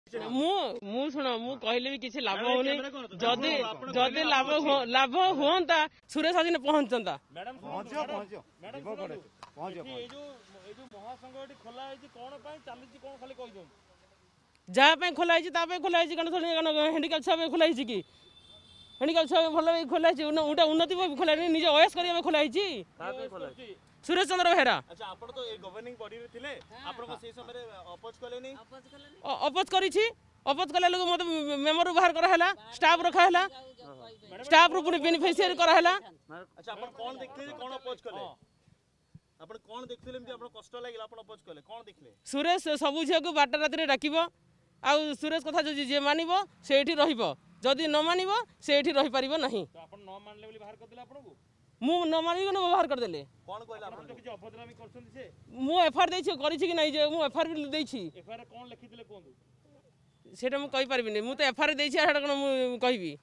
शुण मु कहले भी किसी लाभ होनी जदि जदि लाभ हुआ सुरेश आज पहुंचता जहाँ खोलाई खोलाई हेंडिकाप छुआ खोलाई कि हेंडिकाप छुआ भल खोलाई उन्नति खोलाई निज अयस करने खोलाई सुरेश चंद्र बेहेरा अपोज करी अपोज कला लोग मत मेमोरी बाहर कराला स्टाफ रखाला स्टाफ रू बेनिफिशियरी कराला सुरेश सबू झील को 12 राति डाक आ सुरेश कथा जो जी मानव से जदि न मानव से रही पार ना मु न मानिक बाहर करदे मु एफआईआर सेटा मु कहि पारबिनी मु तो एफआईआर देछि सेटा कोन मु कहबी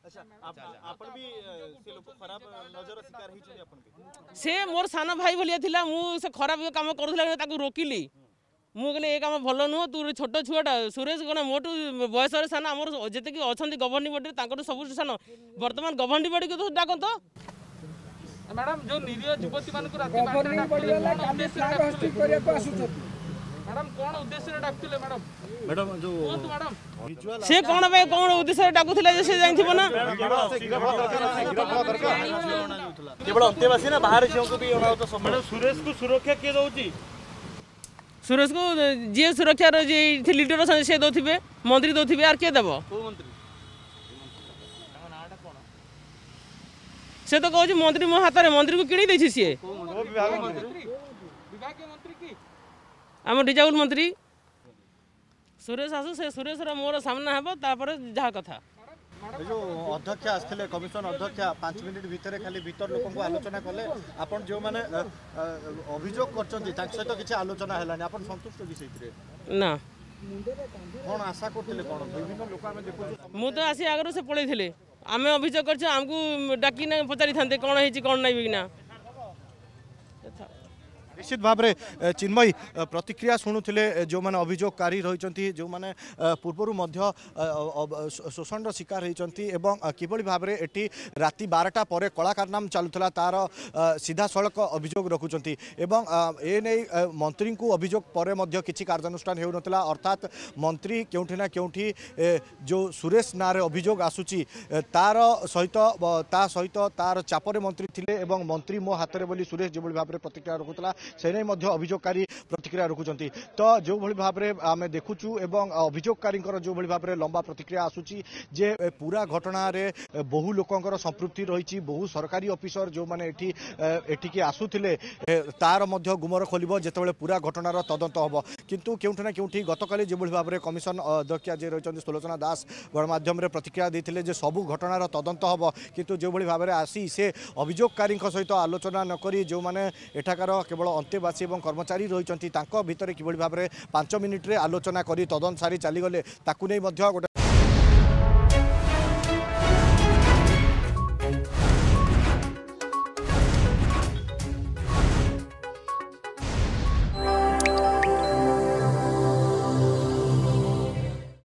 से मोर सान भाई भलिया थिला मु से खराब काम करूथला ताकू रोकिली मु कहले ए काम भल नुह तू छोट छुआटा सुरेश कोन मोटू बयस रे सान हमर जते कि अछंती गवर्निंग बॉडी तांकर सब सान वर्तमान गवर्निंग बॉडी को डाकन तो मैडम जो निरीह युवती मान को राति गवर्निंग बॉडी वाला काम नागरिक करिया को आसुछथि मैडम कोन उद्देश्य रे डाकतिले मैडम मैडम जो मैडम से कोन बे कोन उद्देश्य रे डाकुथिला जे से जानिथिबो ना केवल अंतेवासी ना बाहर जेउ को भी तो मैडम सुरेश को सुरक्षा के दउची सुरेश को जे सुरक्षा रे जे लीडर से दोथिबे मंत्री दोथिबे आर के देबो को मंत्री से तो कहूँ मंत्री मो हाथ में मंत्री को किणी देछि सी आम डिजाबल मंत्री सुरेश आसु से सुरेश मोर सामना हेबो तापर जहा कथा जो अध्यक्ष आसथिले कमिशन अध्यक्ष 5 मिनिट भितर खाली भीतर लोक को आलोचना कले आपण जो माने अभियोग करचंती ताक सहित किछि आलोचना हेलानी आपण संतुष्ट विषय ना कोन आशा करथिले कोन विभिन्न लोक आमे देखु मु तो आसी आगरो से पळैथिले आमे अभियोग करछ हमकु डाकी ना पचारि थांते कोन हेछि कोन नै बिना निश्चित भाव में चिन्मयी प्रतिक्रिया शुणुले जो मैंने अभियोगकारी रही जो मैंने पूर्वर शोषण शिकार होती किभली भाव में एटी राति 12टा पर कलाकार नाम चलुला तार सीधा सड़क अभियोग रखुंट एने मंत्री को अभियोग पर किसी कार्यानुष्ठान हो नाला अर्थात मंत्री केउठी ना केउठी जो सुरेश ना अभियोग आसूची तार सहित तार चापरे मंत्री थिले मंत्री मो हाथ में बोली सुरेश जो भाव में प्रतिक्रिया रखुला से अभियोगकारी प्रतिक्रिया रखुंट तो जो भाव में आम देखुचु एवं अभियोगकारी जो भाव में लंबा प्रतिक्रिया आसूची जे पूरा घटना रे बहु लोकंकर संपृक्ति रही बहु सरकारी ऑफिसर जो माने एठी आसुथिले तार मध्य गुमर खोलिबो जेतेबेले पूरा घटनार तदंत हबो किंतु केउठी ना केउठी गतकाली जो भाव में कमिशन अध्यक्ष जे रही सुलोचना दास गणमाध्यम रे प्रतिक्रिया देथिले जे सबु घटनार तदंत हबो किंतु जो भाव में आसी से अभियोगकारी सहित आलोचना नकरी जो माने एठाकार केवल अंतेवासी और कर्मचारी रही भितर किभली भाव में 5 मिनिट रे आलोचना करी तदंत सारी चलीगले ताकू नहीं गोटे